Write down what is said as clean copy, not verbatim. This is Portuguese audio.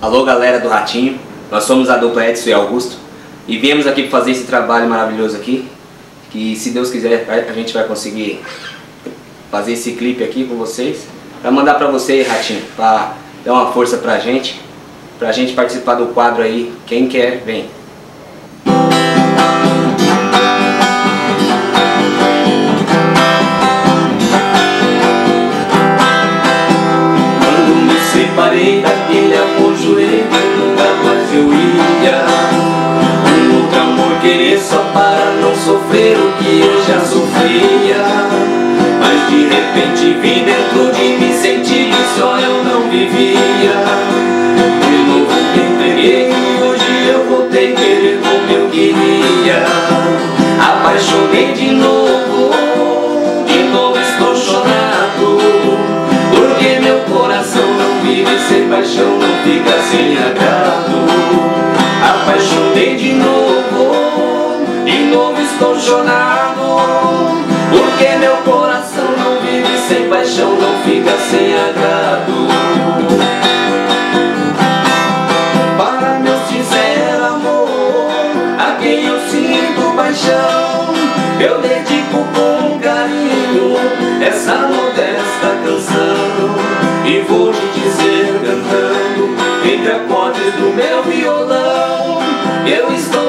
Alô galera do Ratinho, nós somos a dupla Edson e Augusto e viemos aqui fazer esse trabalho maravilhoso aqui, que se Deus quiser a gente vai conseguir fazer esse clipe aqui com vocês, para mandar para você, Ratinho, para dar uma força pra gente participar do quadro aí, quem quer vem. Separei daquele amor joelho, nunca mais eu ia um outro amor querer só para não sofrer o que eu já sofria. Mas de repente vi dentro de mim sentir que só eu não vivia. De novo me entreguei e hoje eu voltei querer como eu queria. Apaixonei de novo estou chorado, porque meu coração não vive sem paixão, não fica sem agrado. Apaixonei de novo estou chorado, porque meu coração não vive sem paixão, não fica sem agrado. Para meu sincero amor, a quem eu sinto paixão, eu dedico com carinho essa modesta canção. E vou lhe dizer cantando, entre acordes do meu violão, eu estou